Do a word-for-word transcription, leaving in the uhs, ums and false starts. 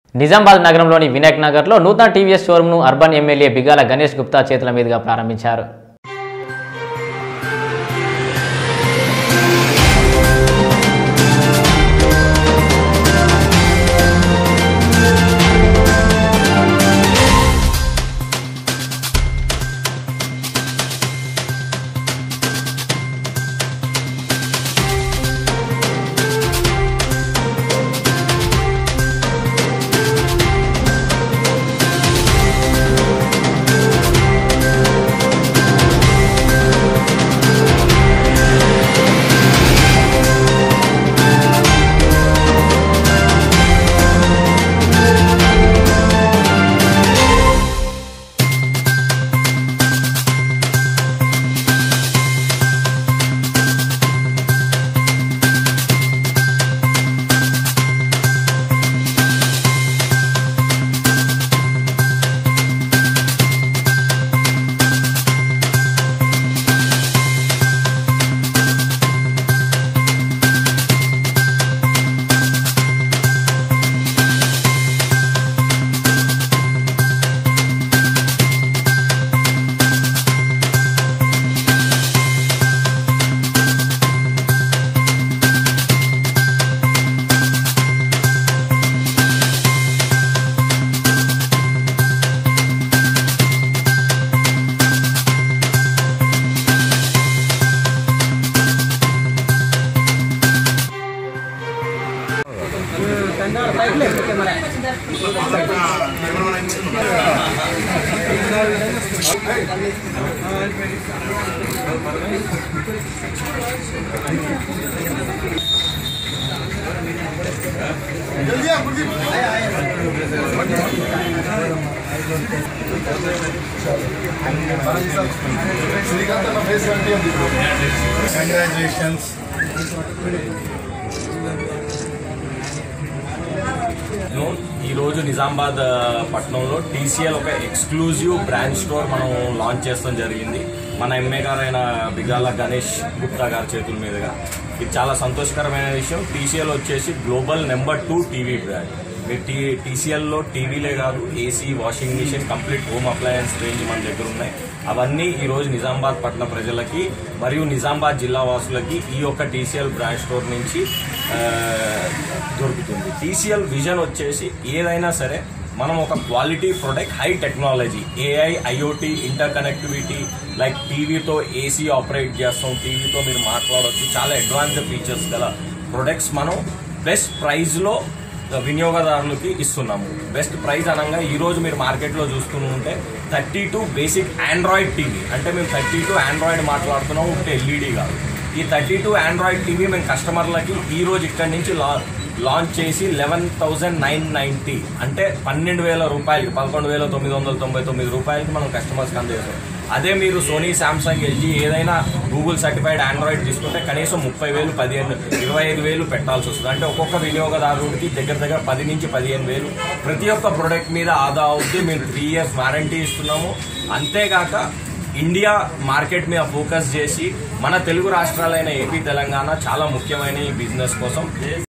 నిజామాబాద్ నగరంలోని వినాయక్ నగర్లో నూతన టీవీఎస్ షోరూమ్ను అర్బన్ ఎమ్మెల్యే బిగాల గణేష్ గుప్తా చేతుల మీదుగా ప్రారంభించారు. Congratulations. ఈ రోజు నిజామాబాద్ పట్టణంలో టీసీఎల్ ఒక ఎక్స్క్లూజివ్ బ్రాంచ్ స్టోర్ మనం లాంచ్ చేస్తాం జరిగింది. మన ఎమ్మె గారైన బిగాల గణేష్ గుప్తా గారి చేతుల మీదుగా. ఇది చాలా సంతోషకరమైన విషయం. టీసీఎల్ వచ్చేసి global number two TV brand. మీరు టీ టీసీఎల్లో టీవీలే కాదు, AC, washing machine, complete home appliance range మన దగ్గర ఉన్నాయి. అవన్నీ ఈ రోజు నిజామాబాద్ పట్టణ ప్రజలకి మరియు నిజామాబాద్ జిల్లా వాసులకి ఈ యొక్క టీసీఎల్ బ్రాంచ్ స్టోర్ నుంచి దొరుకుతుంది. టీసీఎల్ విజన్ వచ్చేసి ఏదైనా సరే మనం ఒక quality product, high technology, AI, IoT, interconnectivity, like టీవీతో ఏసీ ఆపరేట్ చేస్తాం, టీవీతో మీరు మాట్లాడవచ్చు, చాలా అడ్వాన్స్డ్ ఫీచర్స్ గల ప్రొడక్ట్స్ మనం బెస్ట్ ప్రైస్లో వినియోగదారులకి ఇస్తున్నాము. బెస్ట్ ప్రైస్ అనగా ఈ రోజు మీరు మార్కెట్లో చూస్తుంటే thirty two basic Android TV, అంటే మేము థర్టీ టూ ఆండ్రాయిడ్ మాట్లాడుతున్నాం, ఒకటి ఎల్ఈడి కాదు. ఈ థర్టీ టూ ఆండ్రాయిడ్ టీవీ మేము కస్టమర్లకి ఈ రోజు ఇక్కడి నుంచి లా లాంచ్ చేసి లెవెన్ థౌజండ్ నైన్ నైన్టీ అంటే పన్నెండు వేల రూపాయలకి పదకొండు వేల తొమ్మిది వందల తొంభై తొమ్మిది రూపాయలకి మనం కస్టమర్స్కి అందజేస్తాం. అదే మీరు సోనీ, శాంసంగ్, ఎల్జీ ఏదైనా గూగుల్ సర్టిఫైడ్ ఆండ్రాయిడ్ తీసుకుంటే కనీసం ముప్పై వేలు పదిహేను ఇరవై ఐదు వేలు పెట్టాల్సి వస్తుంది. అంటే ఒక్కొక్క వినియోగదారుడికి దగ్గర దగ్గర పది నుంచి పదిహేను వేలు ప్రతి ఒక్క ప్రొడక్ట్ మీద ఆదా అవుతుంది. మేము త్రీ ఇయర్స్ వారంటీ ఇస్తున్నాము. అంతేగాక ఇండియా మార్కెట్ మీద ఫోకస్ చేసి మన తెలుగు రాష్ట్రాలైన ఏపీ, తెలంగాణ చాలా ముఖ్యమైన ఈ బిజినెస్ కోసం